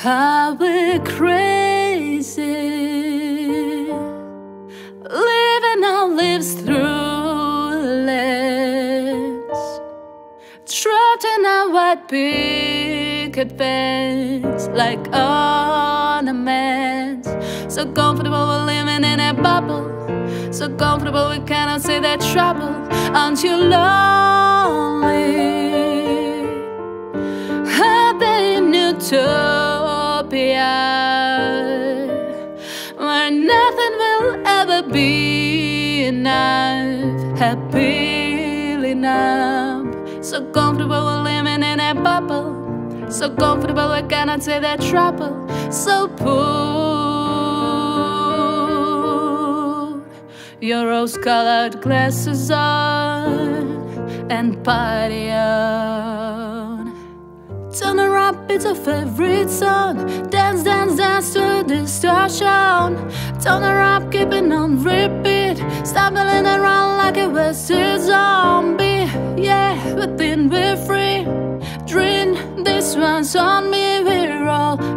How we're crazy, living our lives through lens, trapped in our white picket fence like ornaments. So comfortable we're living in a bubble, so comfortable we cannot see their trouble. Aren't you lonely? Happy in utopia, where nothing will ever be enough, happily numb. So comfortable we're living in a bubble, so comfortable we cannot see their trouble. So put your rose-colored glasses on and party on. Turn around, it's your favorite song. Dance, dance, dance to distortion. Turn around, keeping on repeat, stumbling around like a wasted zombie. Yeah, but then we're free. Dream, this one's on me. We're all